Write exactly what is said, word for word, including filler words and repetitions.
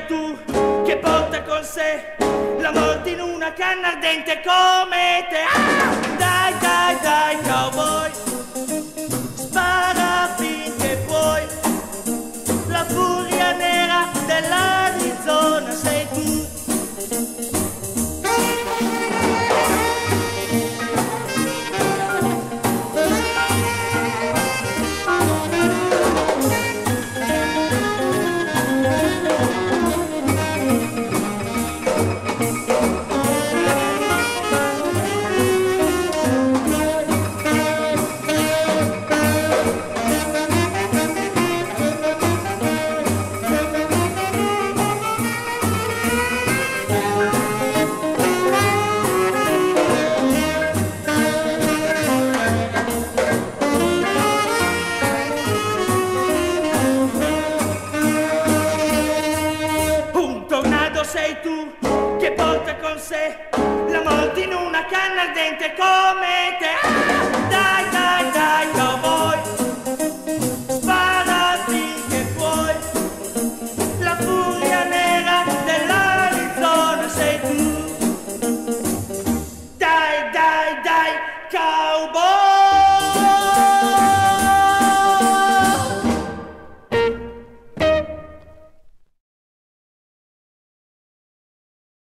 tu che porta con sé la morte in una canna ardente come te. Ah! Dai, dai, dai, cowboy, spara finché puoi. La furia nera dell'Arizona sei tu. Sei tu che porta con sé la morte in una canna ardente come te. Ah! Dai, dai, dai, cowboy, spara finché puoi. La furia nera dell'Arizona sei tu. Dai, dai, dai, cowboy.